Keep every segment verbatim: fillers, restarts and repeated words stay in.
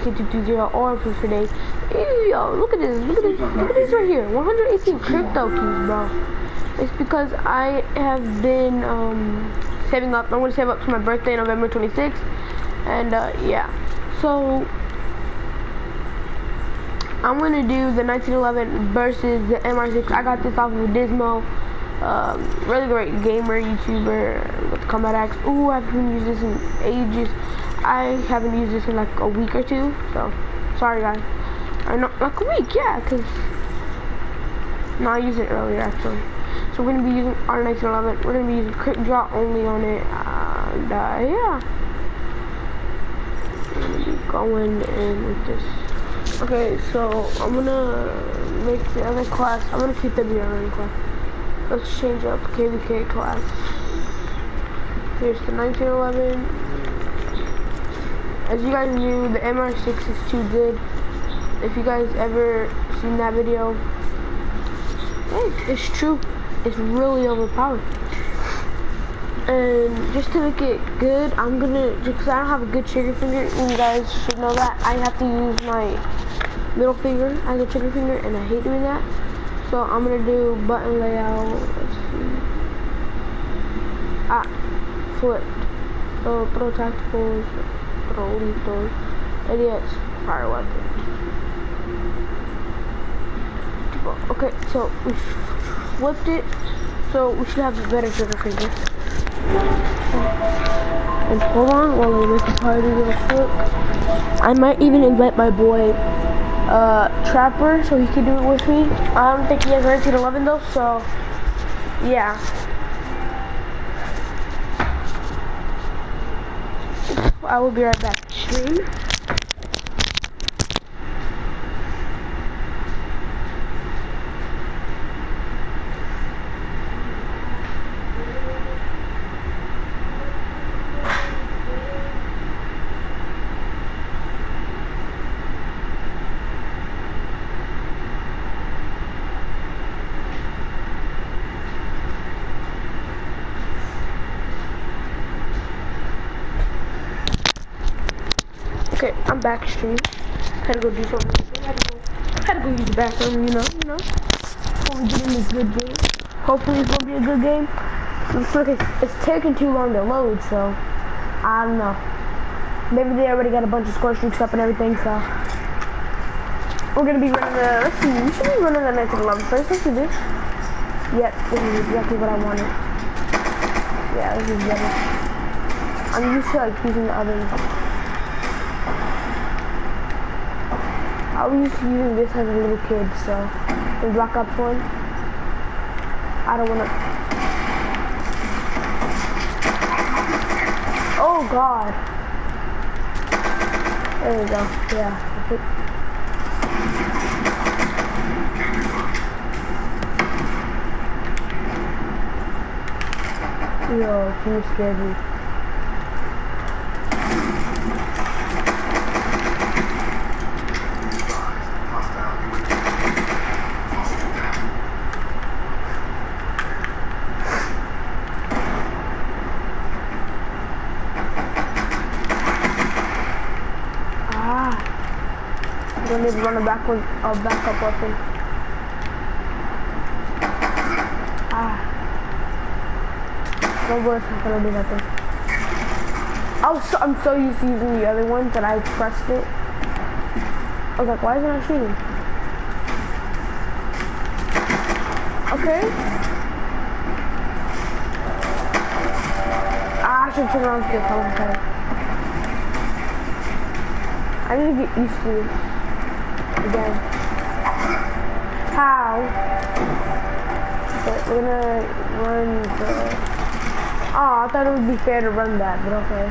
K two two zero or Proof for Days. Yo, look at this, look at this, look at this right here. one hundred eighteen crypto keys, bro. It's because I have been um, saving up. I'm gonna save up to my birthday, November twenty-sixth. And uh, yeah, so I'm gonna do the nineteen eleven versus the M R six. I got this off of Dismo. Um, really great gamer, YouTuber with Combat Axe. Ooh, I haven't used this in ages. I haven't used this in like a week or two, so sorry guys. Or not like a week, yeah, cause no, I used it earlier actually. So we're gonna be using our nineteen eleven. We're gonna be using Crit Draw only on it, and uh, yeah. I'm gonna be going in with this. Okay, so I'm gonna make the other class. I'm gonna keep the B R N class. Let's change up K V K class. Here's the nineteen eleven. As you guys knew, the M R six is too good. If you guys ever seen that video, hey, it's true. It's really overpowered. And just to make it good, I'm gonna, just because I don't have a good trigger finger, and you guys should know that, I have to use my middle finger as a trigger finger, and I hate doing that. So I'm gonna do button layout. Let's see. Ah, flip. So throw tacticals, throw lethals, idiots, fire weapons. Okay, so we flipped it, so we should have a better trigger finger. And hold on while I make the party real quick. I might even invite my boy uh, Trapper so he can do it with me. I don't think he has nineteen eleven though, so yeah. I will be right back. Stream. Okay, I'm back stream. Had to go do something. Had to go, had to go use the bathroom, you know, you know. Before we get in this good game. Hopefully it's gonna be a good game. It's like it's, it's taking too long to load, so I don't know. Maybe they already got a bunch of score streaks up and everything, so we're gonna be running the. Let's see, we should be running the nineteen eleven first. Let's do this. Yep, this is exactly what I wanted. Yeah, this is better. I'm used to like using the others. I was used to using this as a little kid, so the Black Ops one. I don't wanna. Oh God! There we go. Yeah. Yo, you scared me. I need to run a backward, a backup weapon. Ah. No worse, I'm gonna do that thing. I was so, I'm so used to using the other one that I pressed it. I was like, why isn't it shooting? Okay. Ah, I should turn around to get home. Okay. I need to get used to it. Again. How? Okay, we're gonna run the... Oh, I thought it would be fair to run that, but okay.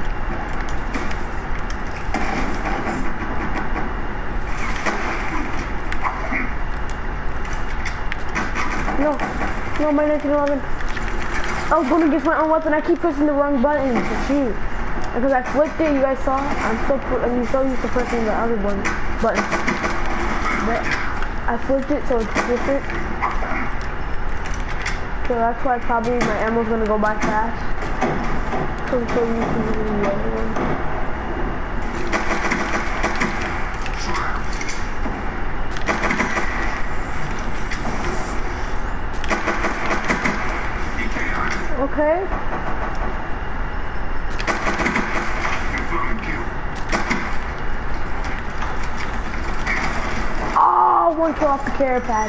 No, no, my nineteen eleven. I was going against my own weapon. I keep pressing the wrong button to shoot. Because I flicked it, you guys saw. I'm still, I'm so used to pressing the other one button. But I flipped it so it's different. So that's why probably my ammo's gonna go by fast. So I'm so used to using the other one. Okay. Oh, one kill off the carrot patch.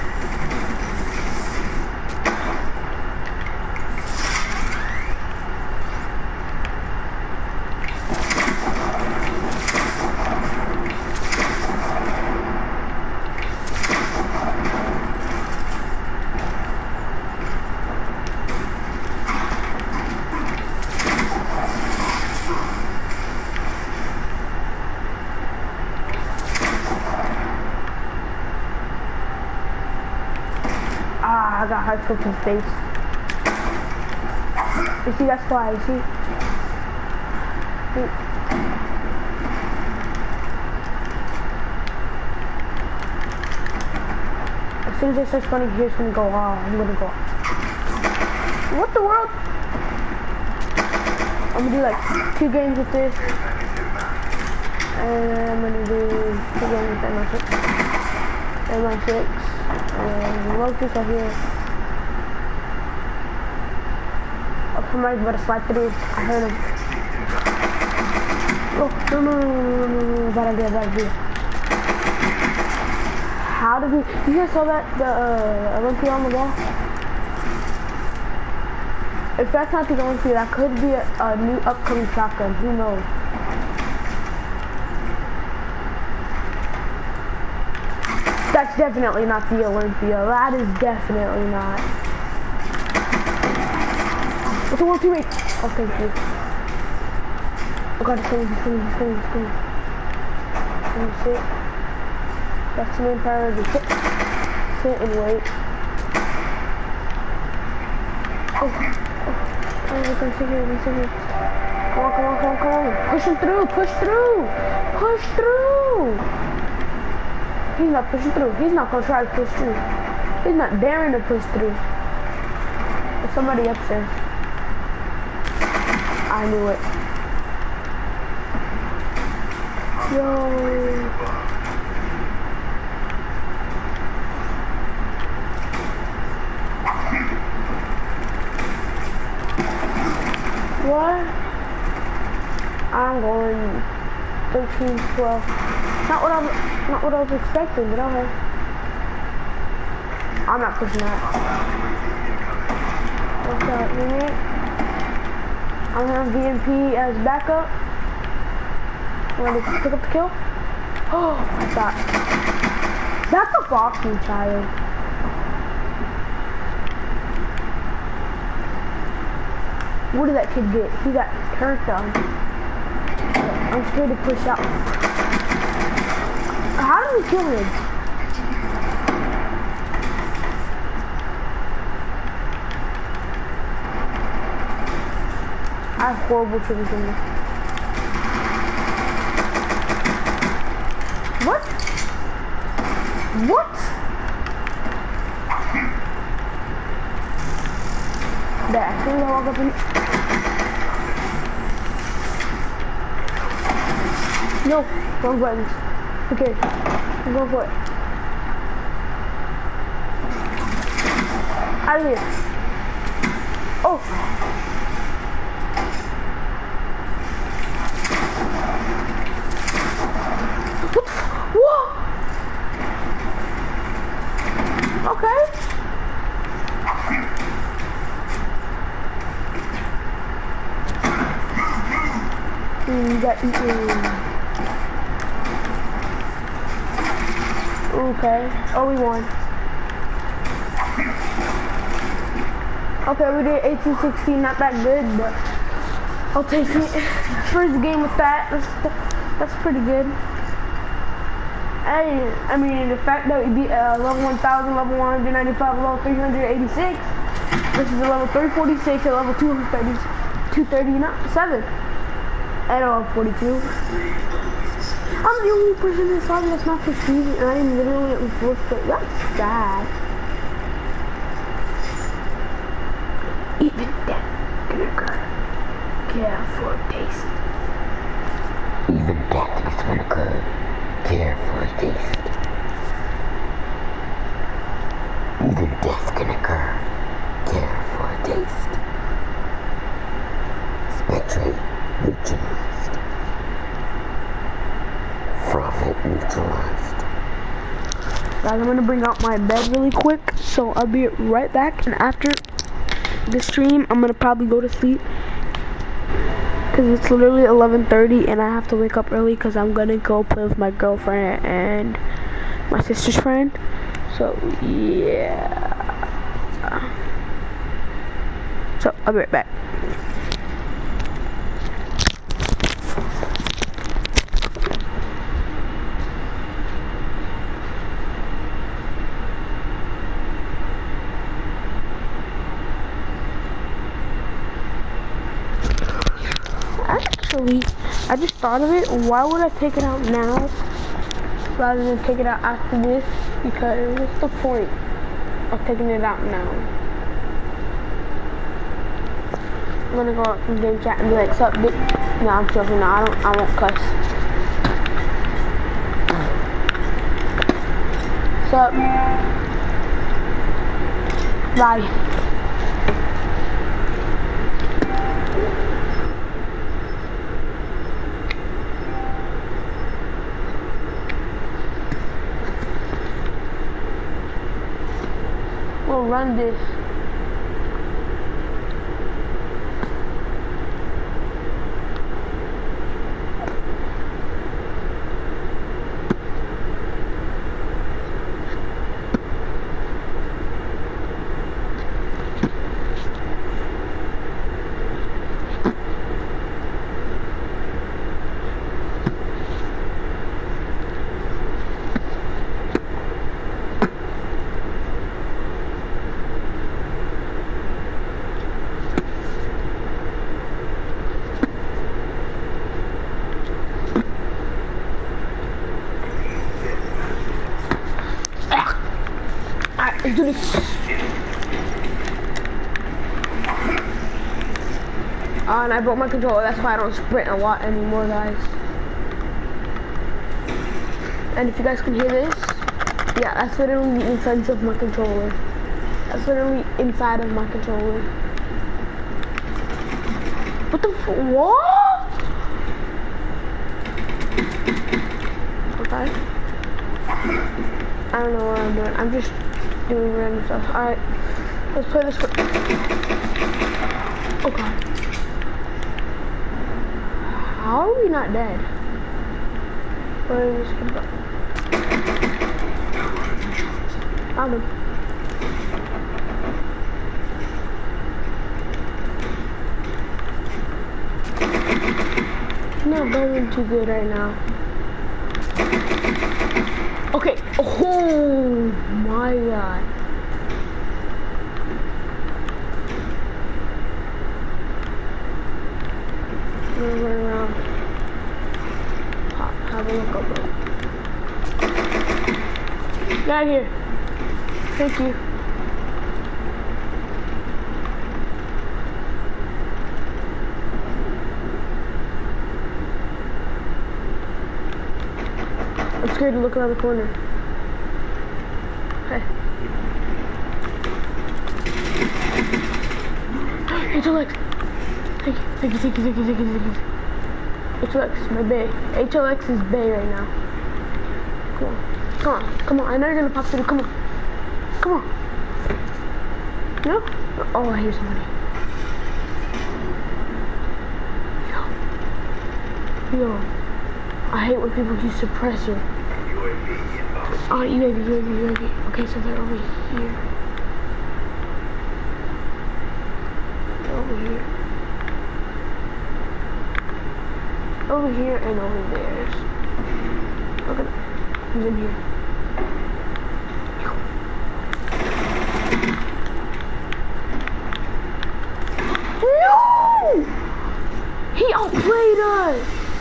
I got hard scope to the face. You see, that's why, you see? As soon as it starts running here, it's gonna go off. I'm gonna go off. What the world? I'm gonna do like two games with this. And I'm gonna do two games with M I six. M I six. And Locust up here. Oh, somebody's about to slide through. I heard him. Oh, no, no, no, no, no, no, bad idea, bad idea. How did we, you guys saw that, the uh, Olympia on the wall? If that's not the Olympia, that could be a, a new upcoming shotgun, who knows? That's definitely not the Olympia. That is definitely not. What's the world teammate? Oh, thank you. Oh god, he's coming, he's coming, he's coming, he's coming. Let me sit. That's the main priority. Sit. Sit and wait. Oh, oh. Oh, we're gonna sit here, we're gonna sit here. Come on, come on, come on, come on. Push him through, push through. Push through. He's not pushing through. He's not gonna try to push through. He's not daring to push through. There's somebody upstairs. I knew it. Yo. What? I'm going thirteen, twelve. Not what I was, not what I was expecting, but okay. I'm not pushing that. What's that, teammate? I'm gonna have V M P as backup. I'm gonna pick up the kill. Oh, I thought. That's a boxing child. What did that kid get? He got turned on. I'm scared to push out. How did we kill him? I have horrible triggers in this. What? What? There, as soon as I walk up in. No, wrong buttons. Okay, go for it. Out of here. Oh. What? Whoa. Okay. Mm, you got eaten. Okay. Oh, we won. Okay, we did eighteen sixteen, not that good, but I'll take it. First game with that, that's, that's pretty good. Hey, I mean, the fact that we beat uh, level one thousand, level one ninety-five, level three eighty-six, this is a level three forty-six, and level two thirty-seven, and a level forty-two. I'm the only person in this lobby that's not succeeding, and I am literally at fourth place. That's sad. Even death can occur. Care for a taste. Even death is gonna occur. Care for a taste. Even death can occur. Care for a taste. Spectrate neutralized. Fragment neutralized. Guys, I'm gonna bring out my bed really quick, so I'll be right back. And after the stream, I'm gonna probably go to sleep because it's literally eleven thirty, and I have to wake up early because I'm gonna go play with my girlfriend and my sister's friend. So yeah. So I'll be right back. Actually, I just thought of it. Why would I take it out now rather than take it out after this? Because what's the point of taking it out now? I'm gonna go out from game chat and be like, sup, bitch. No, I'm joking. No, I don't. I won't cuss. Sup? Bye. We'll run this. Let's do this. Uh, and I broke my controller, that's why I don't sprint a lot anymore, guys. And if you guys can hear this, yeah, that's literally the inside of my controller. That's literally inside of my controller. What the f- what? Okay. I don't know what I'm doing. I'm just doing random stuff. Alright. Let's play this. Oh god. How are we not dead? Where is this go? Found him. Not going too good right now. Okay. Oh my god. I'm gonna run around. Pop, have a look over. Get out of here. Thank you. I'm scared to look around the corner. Hey. H L X. Thank you, thank you, thank you, thank you, thank you, thank you. H L X, my bay. H L X is bay right now. Come on. Come on, come on. I know you're gonna pop through. Come on. Come on. No? Oh, I hear somebody. Yo. Yo. I hate when people use suppressor. Oh, U A V, U A V, U A V. Okay, so they're over here. They're over here. Over here and over there. Look at that. He's in here. No! He outplayed us!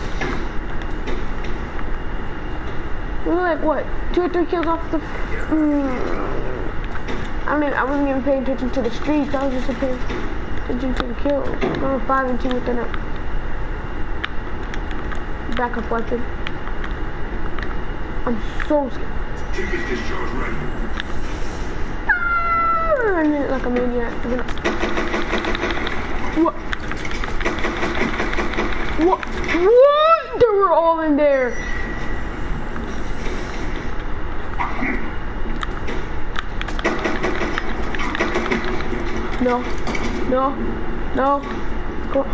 We were like, what? Two or three kills off the... Mm. I mean, I wasn't even paying attention to the streaks. I was just paying attention to the kills. We were five and two within a backup weapon. I'm so scared. Ticket discharge ready. Ah, running it like a maniac. What? What? What? They were all in there. No. No. No. Go.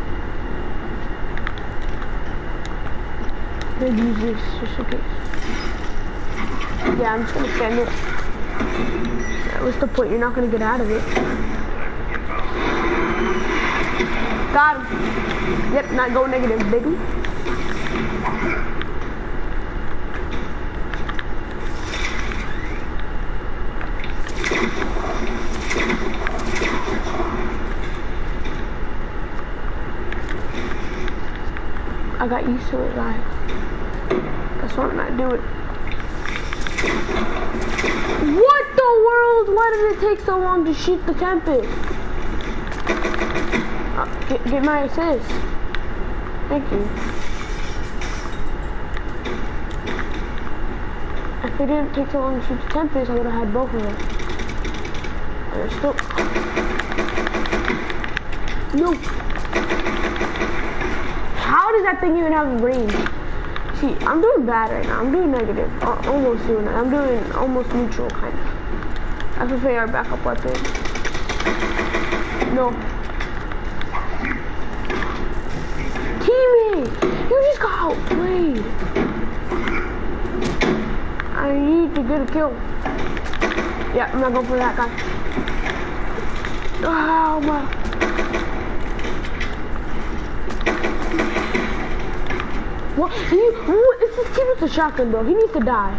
I'm gonna use this just in case. Yeah, I'm just gonna stand it. What's the point? You're not gonna get out of it. Got him. Yep, not go negative, baby. I got used to it, guys. That's why I'm not doing it. What the world? Why did it take so long to shoot the Tempest? Uh, get, get my assist. Thank you. If it didn't take so long to shoot the Tempest, I would have had both of them. And it's still... No. How does that thing even have a range? See, I'm doing bad right now. I'm doing negative. Uh, almost doing it. I'm doing almost neutral, kind of. F F A R backup weapon. No. Teammate! You just got outplayed. I need to get a kill. Yeah, I'm not going for that guy. Oh my. What? He, what? It's this kid with the shotgun, bro. He needs to die.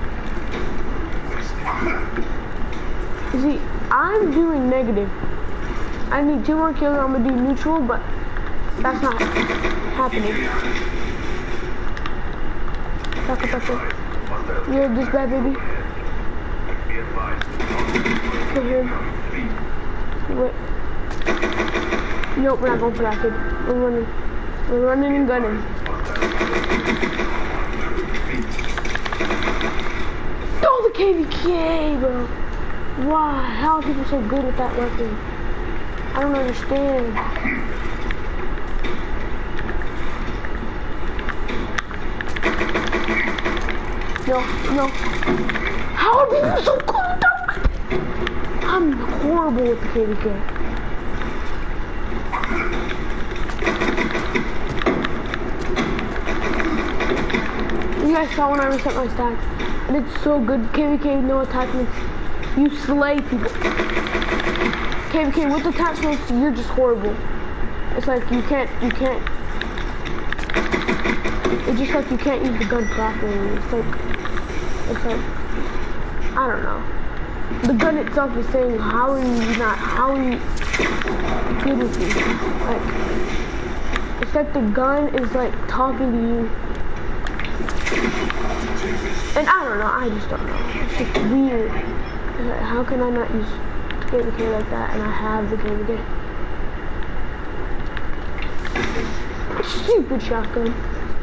See, I'm doing negative. I need two more kills. I'm gonna do neutral, but that's not happening. Back up, back up. You heard this bad, baby? Kill him. Wait. Nope, we're not going for that kid. We're running. We're running and gunning. Oh, the K V K, bro. Why? How are people so good with that weapon? I don't understand. No, no. How are people so good with that weapon? I'm horrible with the K V K. You guys saw when I reset my stats. And it's so good. K V K, no attachments. You slay people. K V K with attachments, you're just horrible. It's like you can't, you can't. It's just like you can't use the gun properly. It's like, it's like, I don't know. The gun itself is saying, how are you not, how are you good with me? Like, it's like the gun is like talking to you. And I don't know, I just don't know. It's just weird. Like, how can I not use K V K like that and I have the K V K? Stupid shotgun.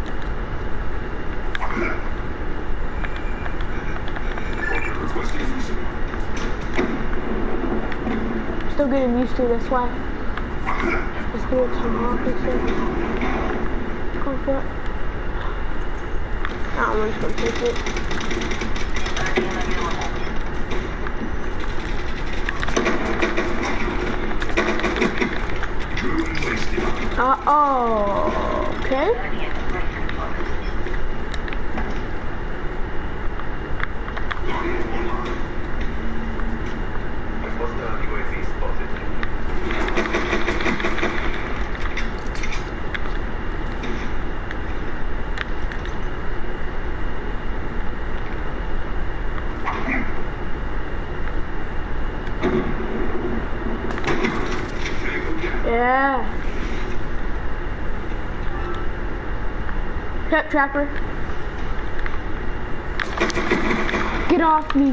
Still getting used to it, that's why. Let's do it some more. Go for it. I'm just gonna take it. Uh oh. Okay. Yeah. Yep, Trapper. Get off me.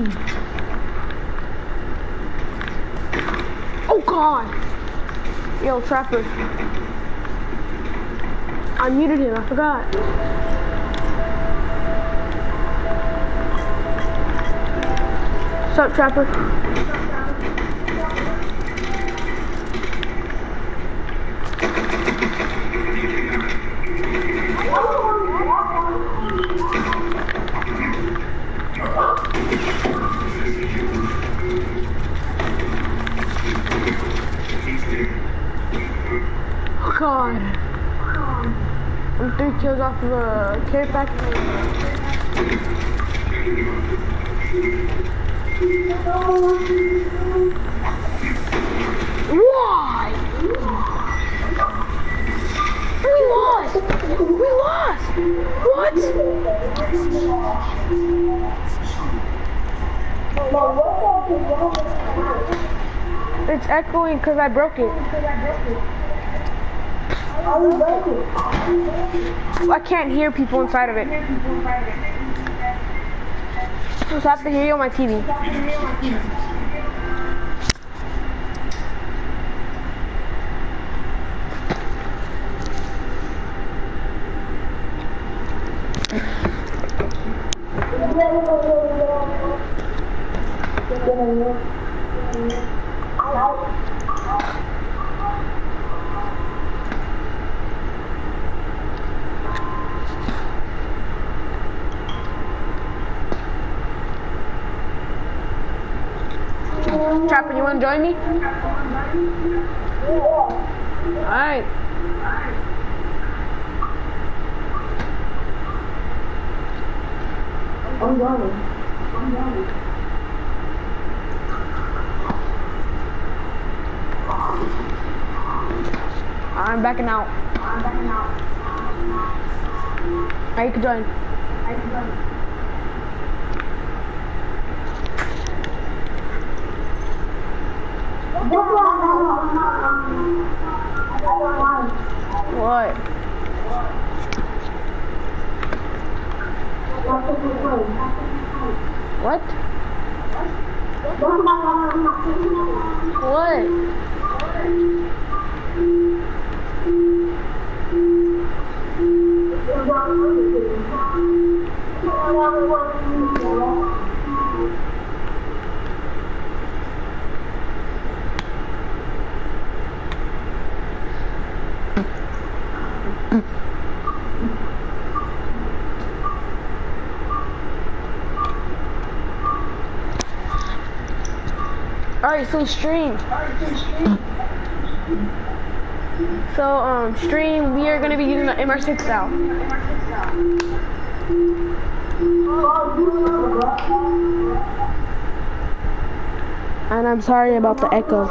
Oh God. Yo, Trapper. I muted him, I forgot. What's up, Trapper? off the care package. Why? We lost! We lost! What? It's echoing because I broke it. I can't hear people inside of it. So I have to hear you on my T V. Trapper, you wanna join me? Alright. I'm joining. I'm joining. I'm backing out. I'm backing out. Alright, you can join. I can join. What? What? What? Alright, so stream. So, um, stream, we are going to be using the M R six style. And I'm sorry about the echo.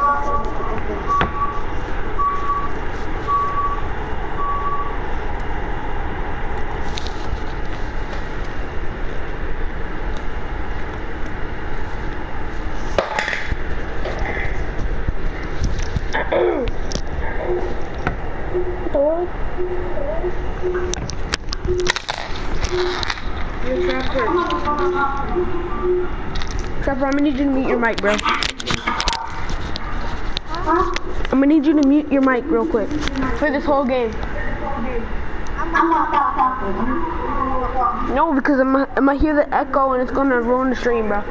Trevor, I'm gonna need you to mute your mic, bro. I'm gonna need you to mute your mic real quick for this whole game. No, because I'm, I'm gonna hear the echo and it's gonna ruin the stream, bro.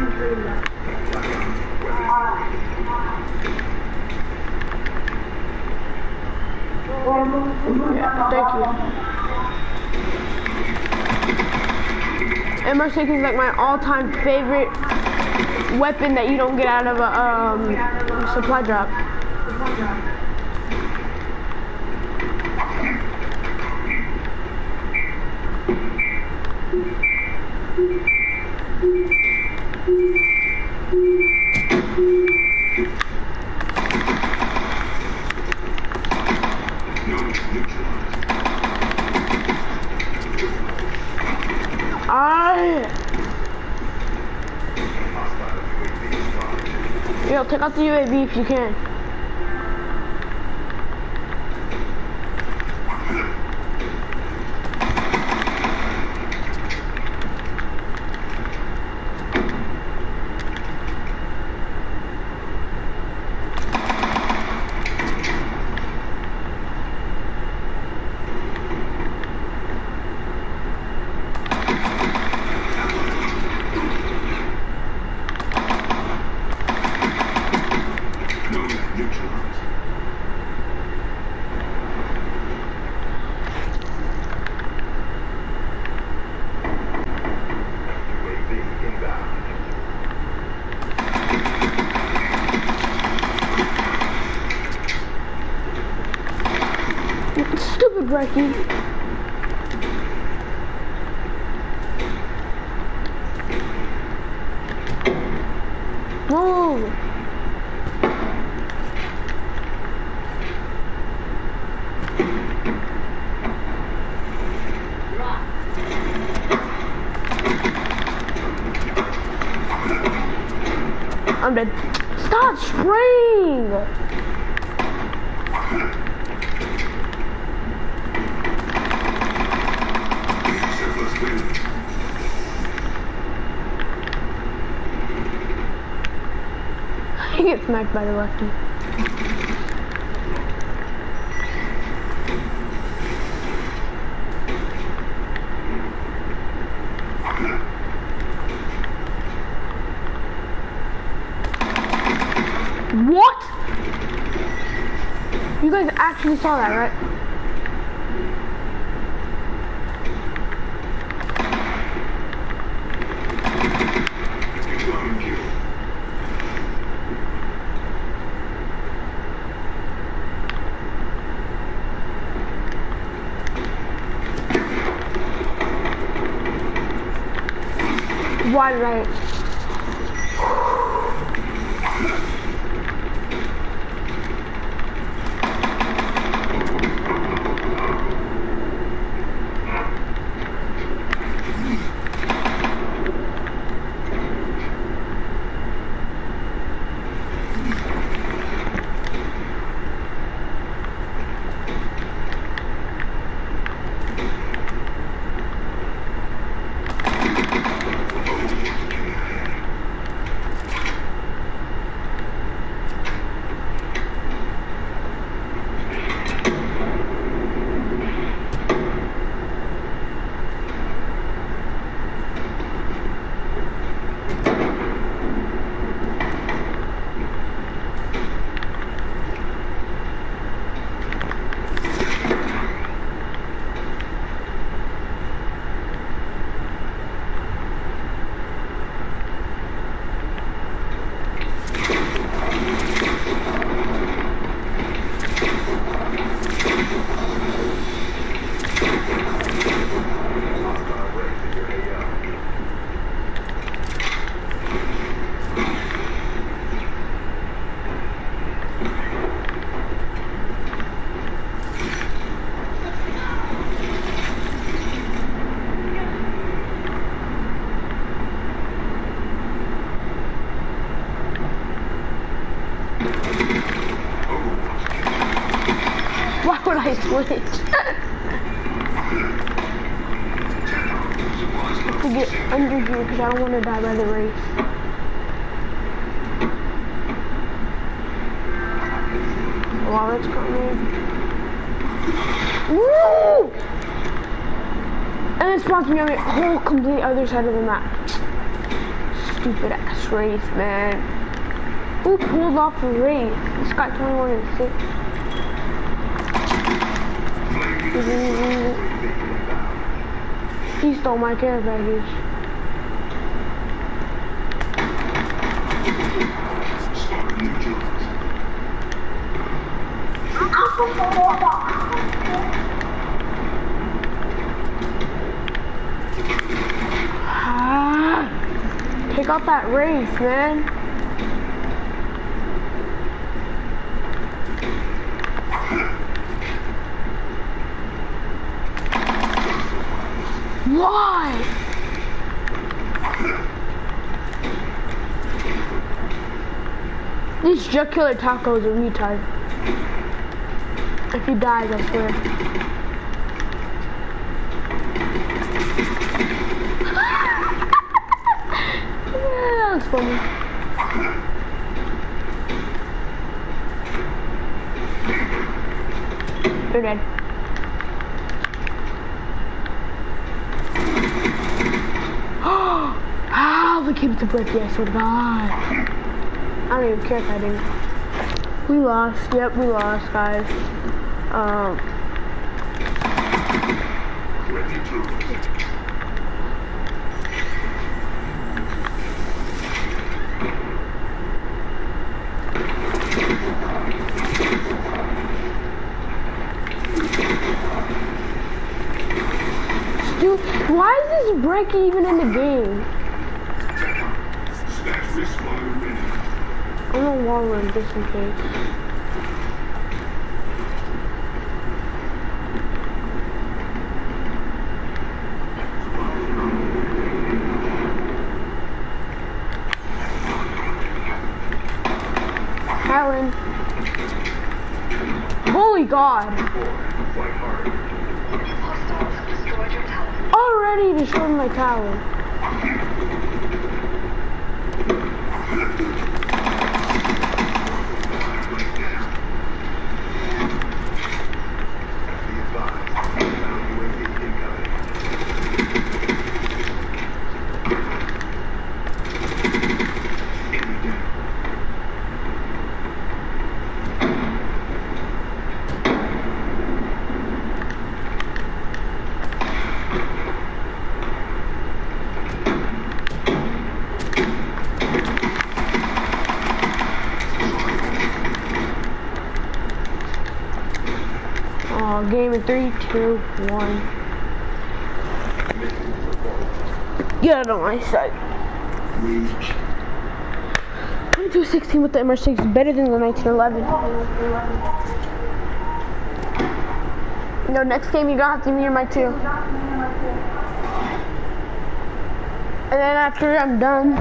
Yeah, thank you. M R six is like my all-time favorite weapon that you don't get out of a um, supply drop. I... Yo, take out the U A V if you can. Stupid Brekkie. No. I'm dead. Stop spraying! He gets smacked by the lefty. What? You guys actually saw that, right? Why right? Why would I switch? To get under here because I don't want to die by the race. While it's coming. Woo! And it spawns me on the whole complete other side of the map. Stupid ass race, man. Who pulled off the race? This got twenty-one and six. He stole my care package. Ah, take out that race, man. Why? This Jet Killer Taco is a retard. If he dies, I swear. Yeah, that was funny. You're dead. Ah, we came to break, yes, I swear to God. I don't even care if I didn't. We lost, yep, we lost, guys. Um. Dude, why is this break even in the game? Snatch this while you're winning. I'm gonna wall run just in case. Helen. Holy God. Fight hard. Hostiles have destroyed your tower. Already destroyed my tower. Be advised. Bound U A V incoming. Enemy down. Oh, game in three, two, one. Get out of my sight. twenty-two sixteen with the M R six is better than the nineteen eleven. No, next game you gonna have to mirror my two. And then after I'm done,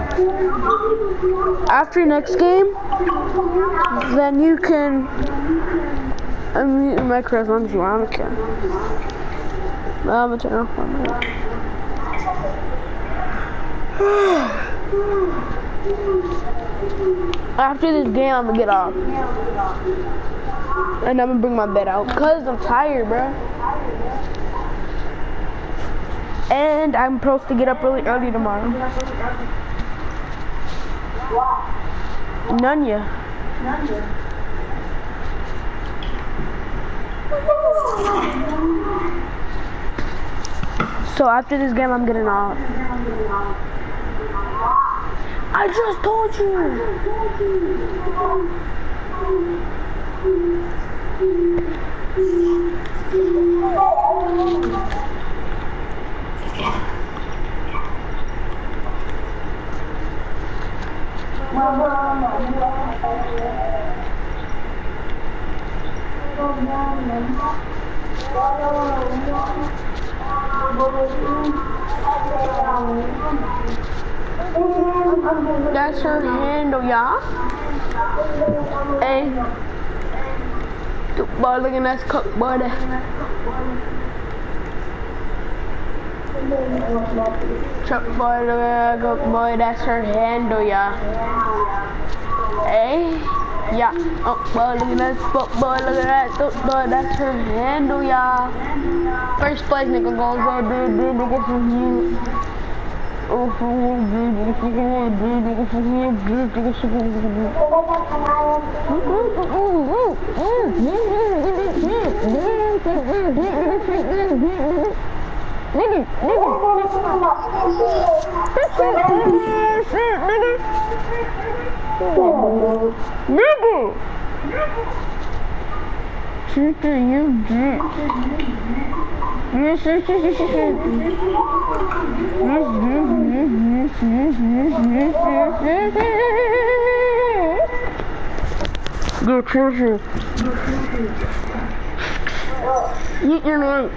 after next game, then you can unmute my micro as long as you want. I don't care. I'm gonna turn off my mic. After this game, I'm gonna get off. And I'm gonna bring my bed out. Cause I'm tired, bro. And I'm supposed to get up really early tomorrow. None ya. So after this game, I'm getting off. I just told you. That's her handle, y'all. Hey, boy, look at that cook, boy. Chuck boy, look at that cook, boy. That's her handle, y'all. Hey, yeah. Oh, boy, look at that cook, boy. Look at that cook, boy. That's her handle, y'all. First place, nigga, goes on, dude, dude, nigga, from you. Oh, nigga! Chica, you dick. Yes, yes, yes, yes, yes. Yes, yes, yes, yes, yes, yes, yes. Go closer. Eat your lunch.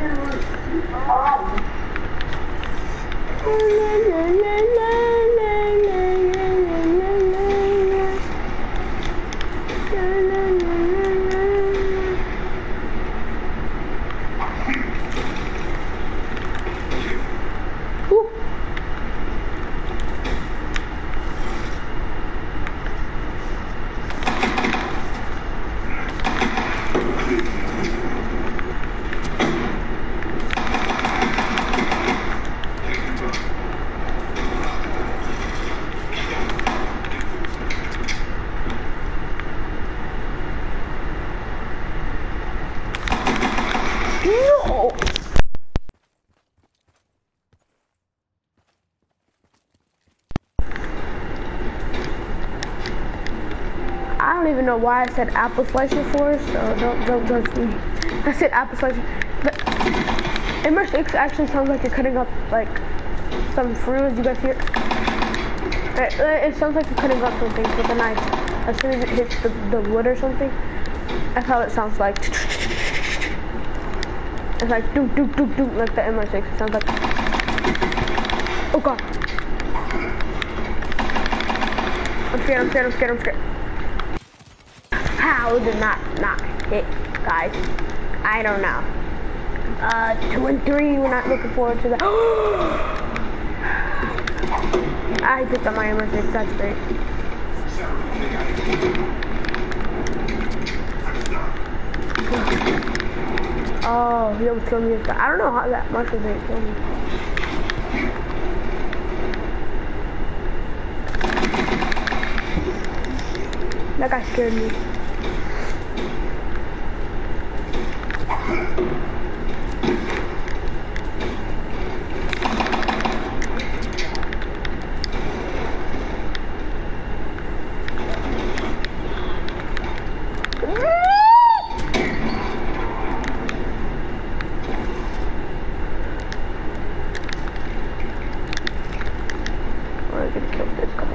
No! I don't even know why I said apple slicer for, so don't don't judge me. I said apple slicer. But M R six actually sounds like you're cutting up like some fruit. You guys hear? It, it sounds like you're cutting up some things with a knife. as soon as it hits the, the wood or something, that's how it sounds like. It's like doop doop doop doop like the M R six. It sounds like. Oh god. I'm scared, I'm scared, I'm scared, I'm scared. How did not not hit, guys? I don't know. Uh, two and three, we're not looking forward to that. I picked up my M R six, that's great. Oh, he almost killed me. I don't know how that much of it killed me. That guy scared me. We're gonna kill this guy.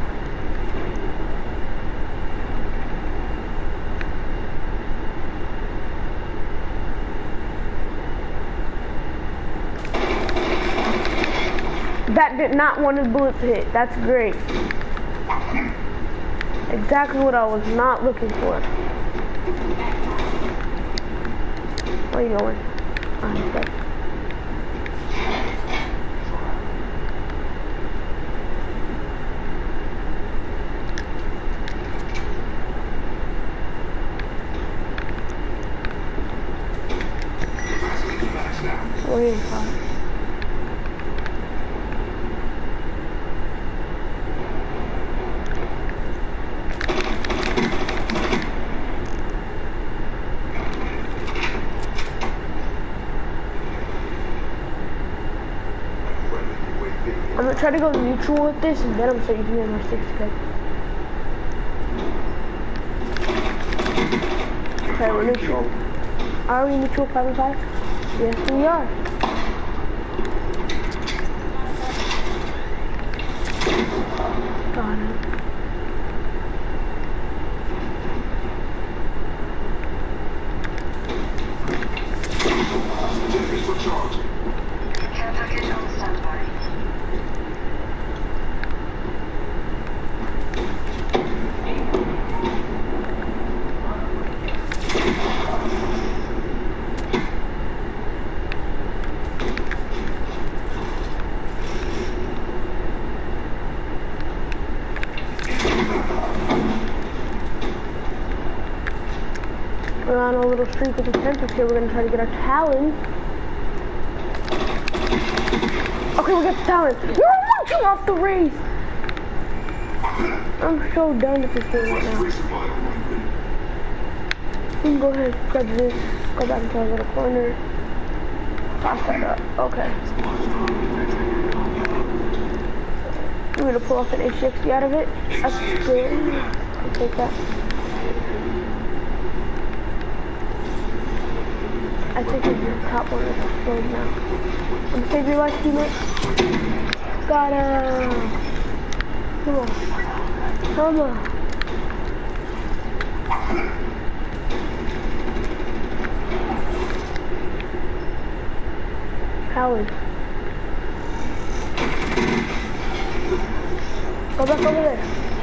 That did not want his bullets to hit. That's great. Exactly what I was not looking for. Where are you going? Oh, he's dead. Where are you from? I'm gonna try to go neutral with this, and then I'm gonna start using M R six again. Okay, we're neutral. Are we neutral five and five? Yes, we are. Got it. Care package on standby. We're on a little streak with the sensors here. We're gonna try to get our talons. Okay, we got the talons. We're watching off the race. I'm so done with this game right now. We can go ahead, grab this, go back into our little corner, toss that up. Okay. I'm gonna pull off an H sixty out of it. That's good. I'll take that. I think it's the top one is exploding now. I'm gonna save your life, teammate. Got him. Come on. Come on. Howard. Go back over there.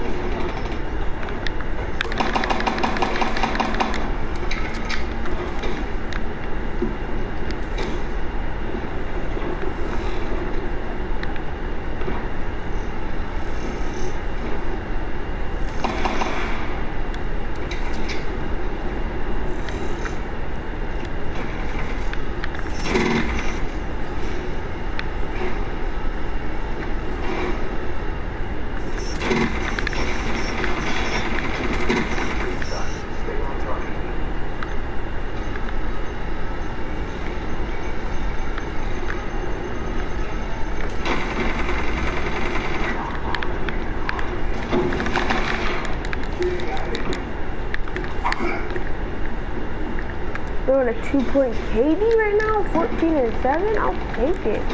We're on a two-point K D right now, fourteen and seven. I'll take it.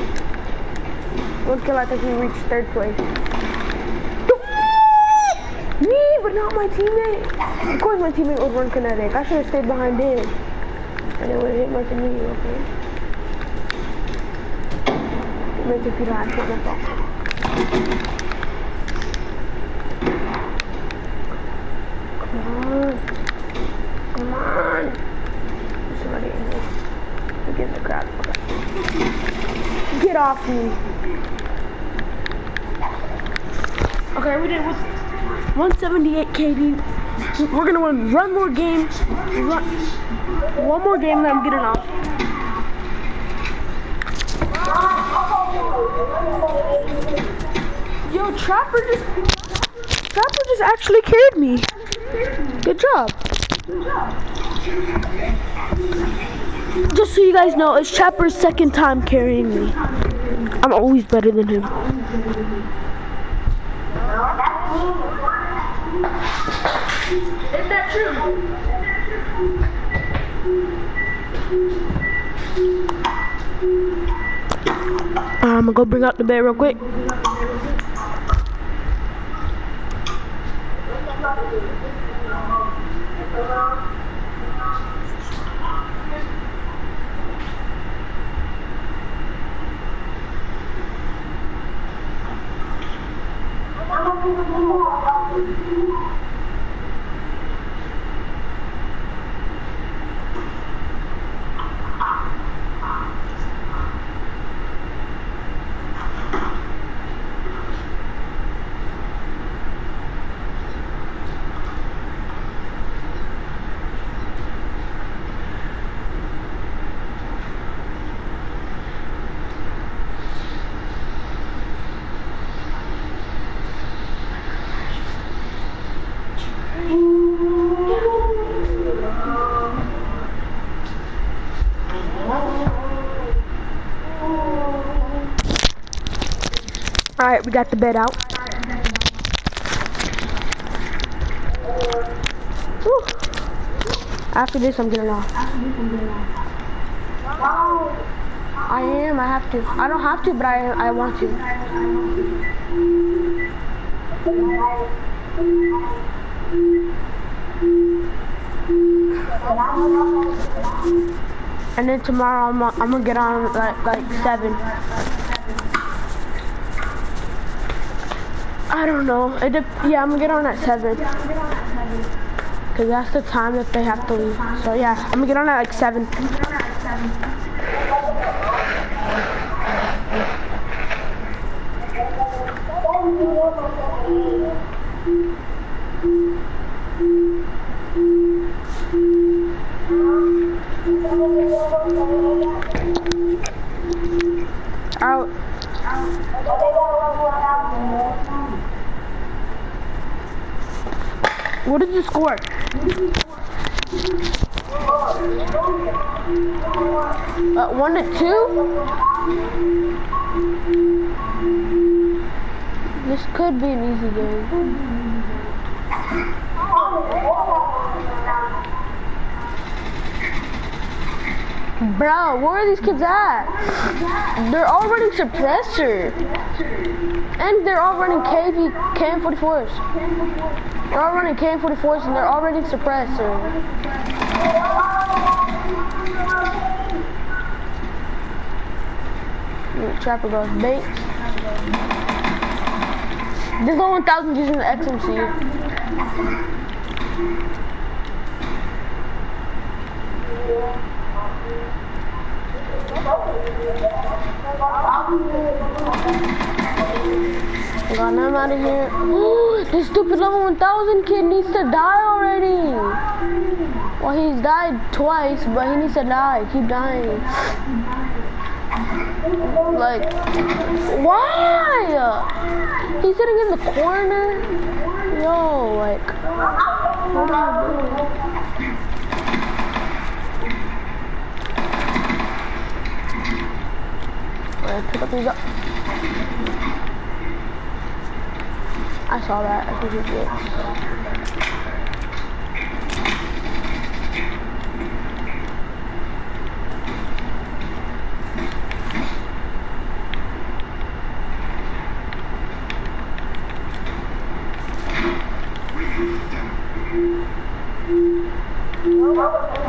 Look till I think we reach third place. Me but not my teammate. Of course my teammate would run kinetic. I should have stayed behind him. And it would have hit more than me, okay? Teammates, if you don't have shit, my fault. Come on. Come on. There's somebody in here. We're getting the crowd. Get off me. Okay, we did one seventy-eight K D. We're gonna win run more games. Run one more game, then I'm getting off. Yo, Trapper just Trapper just actually carried me. Good job. Just so you guys know, it's Trapper's second time carrying me. I'm always better than him. Is that true? I'm gonna go bring out the bed real quick. Alright, we got the bed out. Whew. After this, I'm getting off. I am, I have to. I don't have to, but I, I want to. And then tomorrow, I'm, I'm gonna get on like, like seven. I don't know. It yeah, I'm gonna get on at seven. Cause that's the time that they have to leave. So yeah, I'm gonna get on at like seven. Out. What did you score? Uh, one to two? This could be an easy game. Bro, where are these kids at? They're all running suppressor. And they're all running K V, K M forty-fours. They're all running K M forty-fours and they're all running suppressor. Trapper goes bait. This is one thousand using the X M C. Got him out of here. Ooh, this stupid level one thousand kid needs to die already. Well, he's died twice, but he needs to die. Keep dying. Like, why? He's sitting in the corner. Yo, like, what am I doing? Alright, pick up these up. I saw that. I think it's it.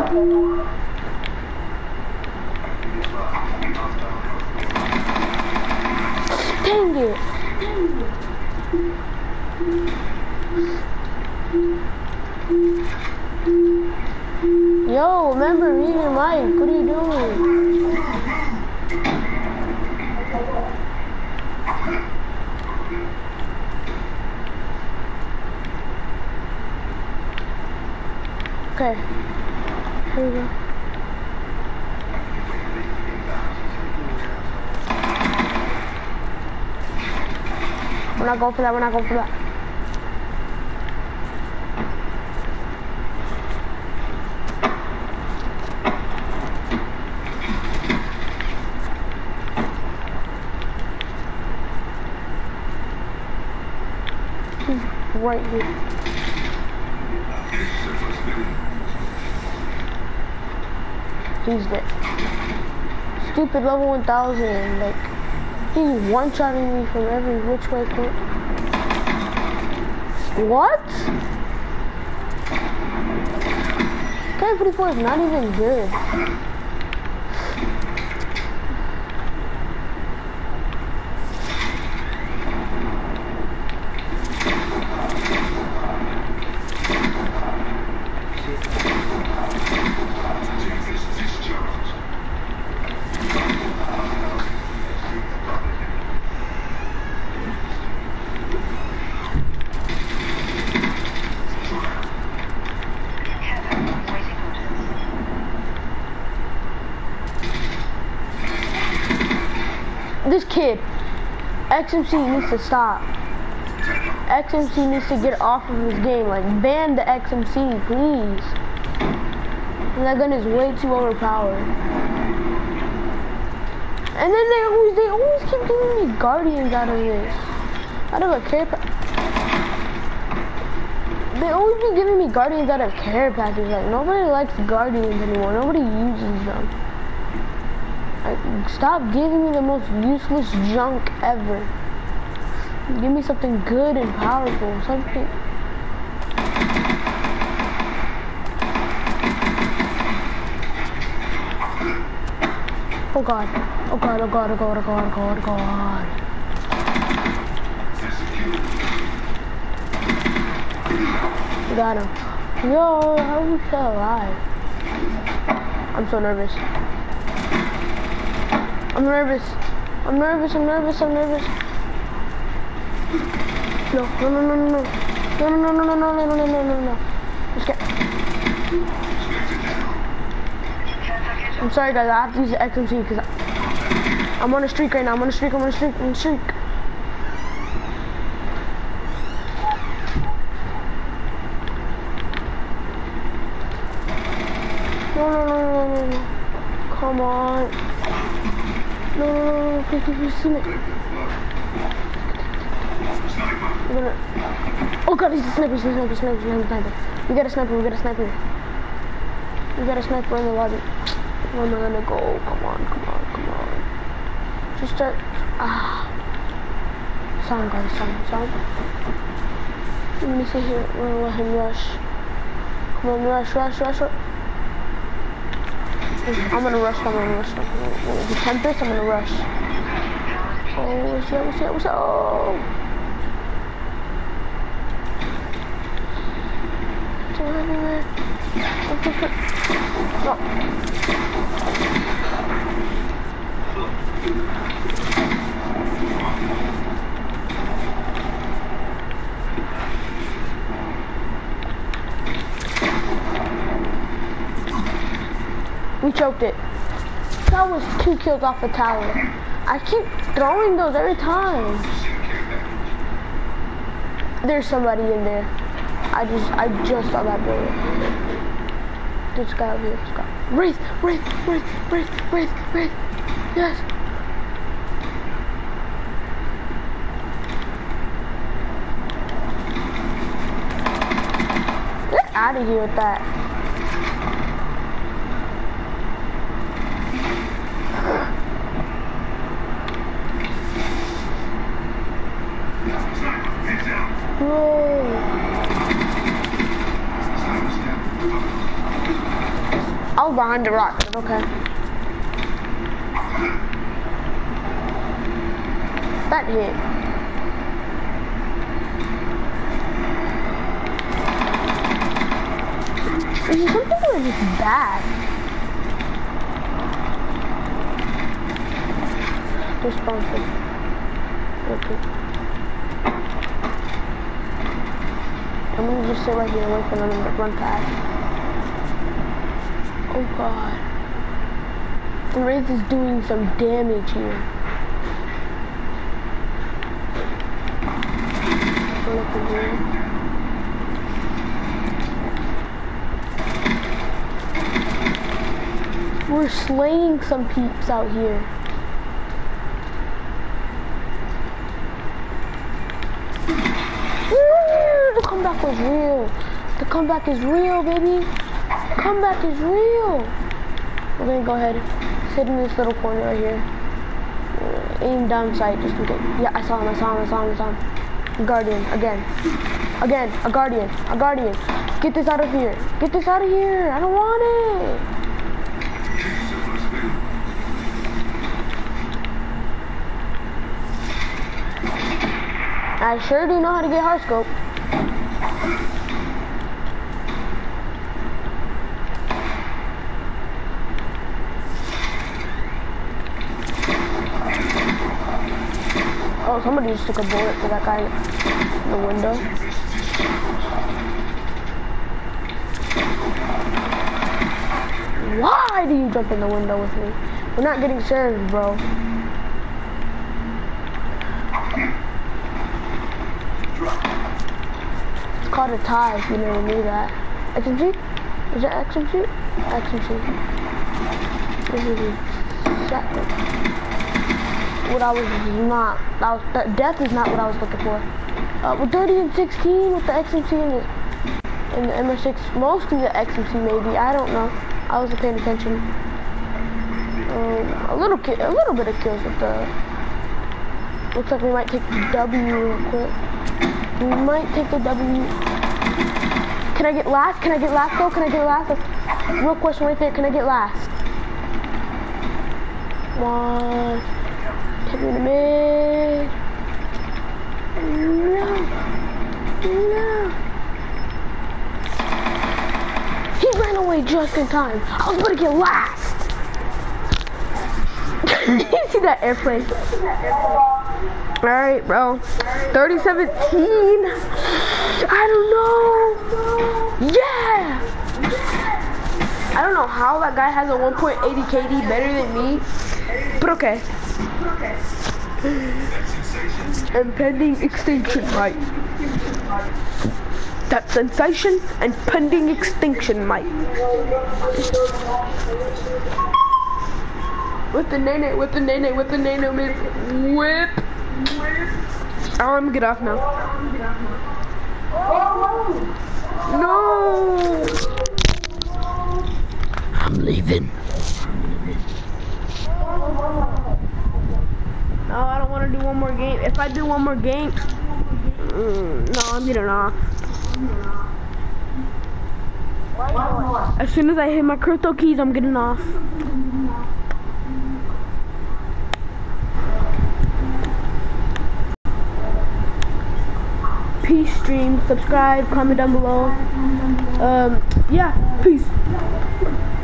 Dang it! Yo, remember me and Mike, what are you doing? Okay, here we go. We're not going for that, we're not going for that. He's right here. He's dead. Stupid level one thousand, like, he's one-shotting me from every which way point. What? K forty-four is not even good. This kid, X M C needs to stop. X M C needs to get off of his game. Like, ban the X M C, please. That gun is way too overpowered. And then they always, they always keep giving me Guardians out of this. Out of a care pack. They always be giving me Guardians out of care packages. Like, nobody likes Guardians anymore. Nobody uses them. Like, stop giving me the most useless junk ever. Give me something good and powerful. Something. Oh god. Oh god, oh god, oh god, oh god, oh god, oh god. We got him. Yo, how are we still alive? I'm so nervous. I'm nervous. I'm nervous, I'm nervous, I'm nervous. No, no, no, no, no, no. No, no, no, no, no, no, no, no, no, no, no. I'm scared. I'm sorry guys, I have to use the X M C because I'm on a streak right now. I'm on a streak, I'm on a streak, I'm on a streak. No, no, no, no, no, no. Come on. No, no, no, no, please, please, please, see me. Gonna... Oh god, he's a sniper, he's a sniper, he's a sniper, he's a sniper. We got a sniper, we got a sniper. We got a sniper in the lobby. Where am I gonna go? Come on, come on, come on. Just start. Ah. Sound, guys, sound, sound. Let me see here. We're gonna let him rush. Come on, rush, rush, rush, rush. I'm gonna rush, I'm gonna rush. The Tempest, I'm gonna rush. Oh, what's up, what's up, what's up? Oh. Everywhere. No. We choked it. That was two kills off the tower. I keep throwing those every time. There's somebody in there. I just, I just saw that building. This guy over here, this guy. Wraith, Wraith, Wraith, Wraith, Wraith, Wraith. Yes. Get out of here with that. Whoa. I was behind the rock, but okay. That hit. Is it something that is just bad? Responsive. Okay. I'm gonna just sit right here and wait for them to run past. Oh god. The Wraith is doing some damage here. Look at here. We're slaying some peeps out here. The comeback was real. The comeback is real, baby. The comeback is real. We're gonna go ahead, sit in this little corner right here. Uh, aim down sight just in case. Yeah, I saw him, I saw him, I saw him, I saw him. Guardian, again. Again, a guardian, a guardian. Get this out of here. Get this out of here. I don't want it. I sure do know how to get hard scope. Oh, somebody just took a bullet for that guy in the window. Why do you jump in the window with me? We're not getting served, bro. It's called a tie if you never knew that. X M G? Is that X M G? X M G. This is exactly what I was not. That was, that death is not what I was looking for. Uh, with thirty and sixteen with the X M C and the, and the M R six, mostly the X M C maybe. I don't know. I wasn't paying attention. Um, a little, ki a little bit of kills with the. Looks like we might take the W real quick. We might take the W. Can I get last? Can I get last though? Can I get last? That's real question right there. Can I get last? One. Take me to mid. No. No. He ran away just in time. I was gonna get last. You see that airplane? Alright, bro. thirty seventeen. I don't know. Yeah. I don't know how that guy has a one point eight zero K D better than me. But okay. And pending extinction, right? That sensation and pending extinction, Mike. With the nene, with the nene, with the nene, whip. Oh, I'm gonna get off now. No. I'm leaving. No, I don't want to do one more game. If I do one more game, mm, no, I'm getting off. As soon as I hit my crypto keys, I'm getting off. Peace, stream, subscribe, comment down below. Um, yeah, peace.